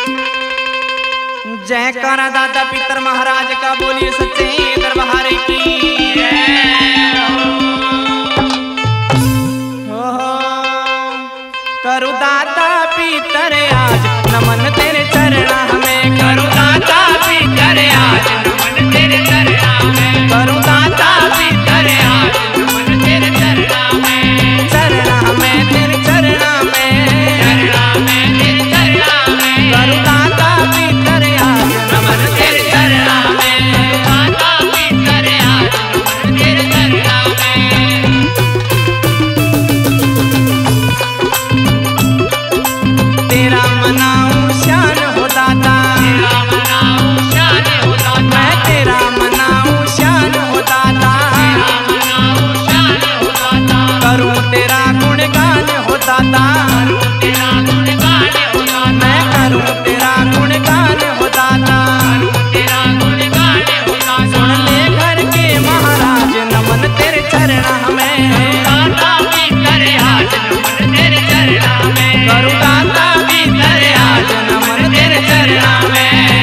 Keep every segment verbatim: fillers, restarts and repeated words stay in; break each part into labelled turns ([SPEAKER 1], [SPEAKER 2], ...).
[SPEAKER 1] जयकारा दादा पितर महाराज का बोलिए सच्चे दरबार की। करू दाता पितर आज नमन तेरे चरणा में, करू दाता पितर आज नमन तेरे चरणा में, करू दाता पितर आज नमन तेरे चरणा में, चरणा में तेरे चरणा में, चरणा में तेरे चरणा में, करू दाता पितर आज नमन तेरे चरणा में, दाता पितर आज नमन तेरे चरणा में। तेरा मनाऊं शान हो दाता, तेरा मनाऊं शान हो दाता, मैं तेरा मनाऊं शान हो दाता, तेरा मनाऊं शान हो दाता, करूं तेरा गुणगान हो दाता, करूं तेरा गुणगान हो दाता, मैं करूं तेरा गुणगान हो दाता, करूं तेरा गुणगान हो दाता। सुन ले घर के महाराज नमन तेरे चरणा में, दाता पितर आज नमन तेरे चरणा में, करूं दाता पितर आज नमन तेरे चरणा में।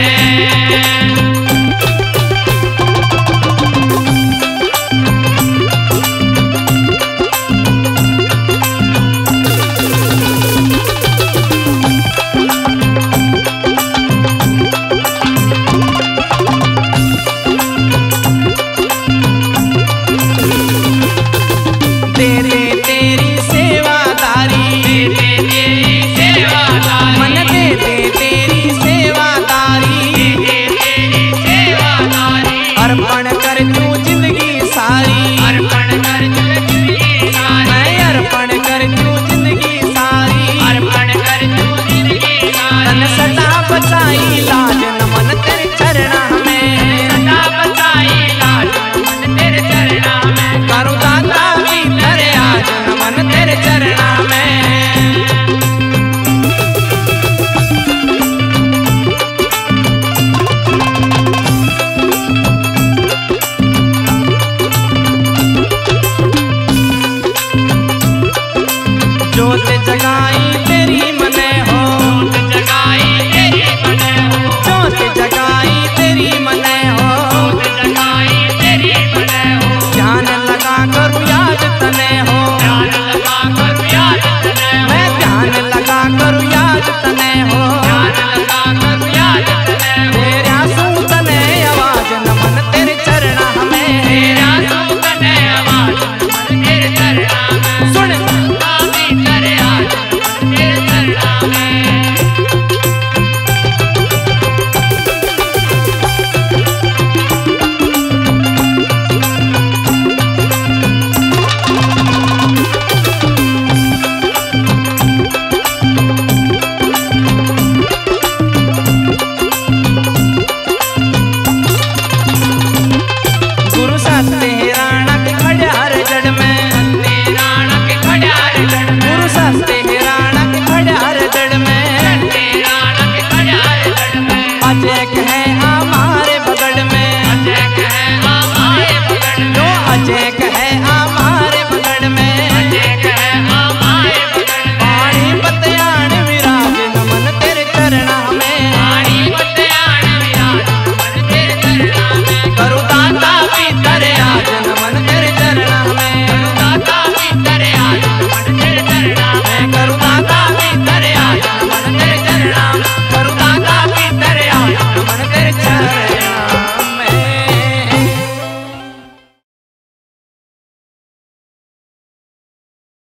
[SPEAKER 1] तेरे तेरी सेवादारी, तेरे तेरी सेवादारी, मन दे दे तेरी सेवादारी, दे तेरी सेवादारी, अर्पण कर तू जिंदगी सारी, अर्पण कर तू जिंदगी सारी, मैं अर्पण कर तू जिंदगी सारी, अर्पण कर तू जिंदगी सारी, तन सदा बचाई लाज नमन तेरे चरणा में।